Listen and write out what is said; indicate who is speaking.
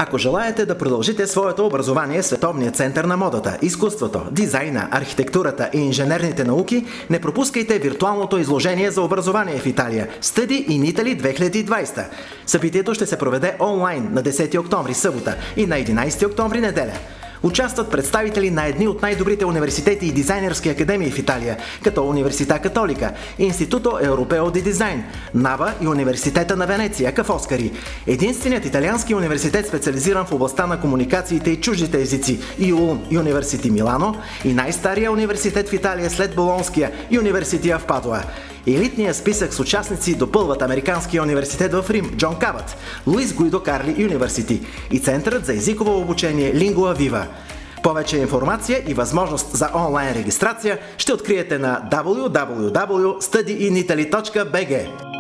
Speaker 1: Ако желаете да продължите своето образование в Световния център на модата, изкуството, дизайна, архитектурата и инженерните науки, не пропускайте виртуалното изложение за образование в Италия Study in Italy 2020. Събитието ще се проведе онлайн на 10 октомври събота и на 11 октомври неделя. Участват представители на едни от най-добрите университети и дизайнерски академии в Италия, като Университа Католика, Институто Европео ди Дизайн, НАВА и Университета на Венеция, Ка' Фоскари. Единственият италиански университет, специализиран в областта на комуникациите и чуждите езици, ИУЛМ Юниверсити Милано, и най-стария университет в Италия след Болонския, Юниверсития в Падуа. Елитният списък с участници допълват Американския университет в Рим, Джон Кабът, Луис Гуидо Карли Юниверсити и Центърът за езиково обучение Lingua Viva. Повече информация и възможност за онлайн регистрация ще откриете на www.studyinitaly.bg.